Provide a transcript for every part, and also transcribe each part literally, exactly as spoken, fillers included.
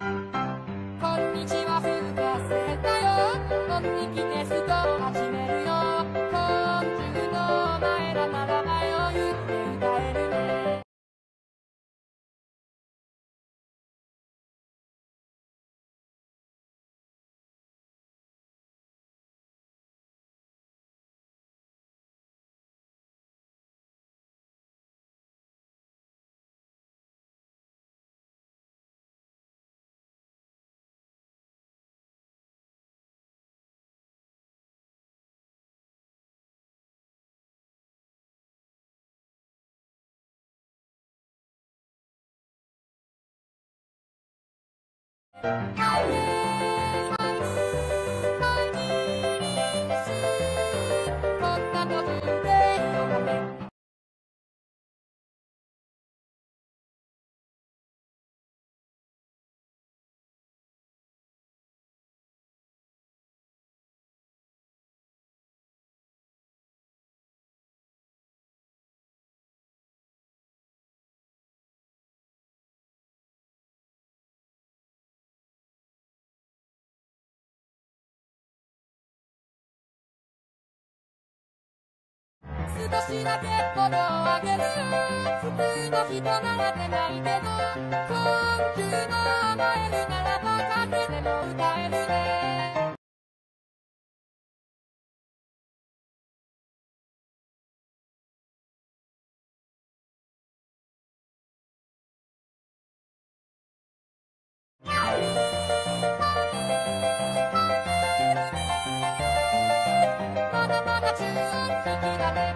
こんにちは、ふうかせだよ。こんにきテスト始めるよ。昆虫の前らならばよ、言って歌えるね。こんなとこでよね。少しだけフォローあげる。普通の人なら出ないけど、昆虫の甘えるならば風でも歌えるね。まだまだ中音的だね。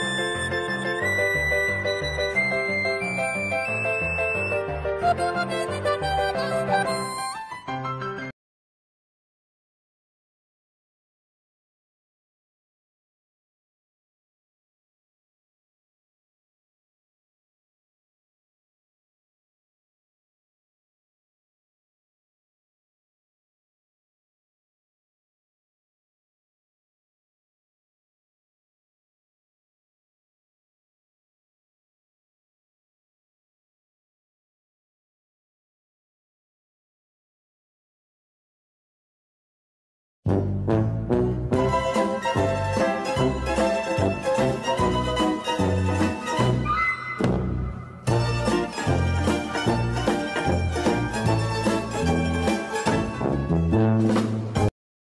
子供で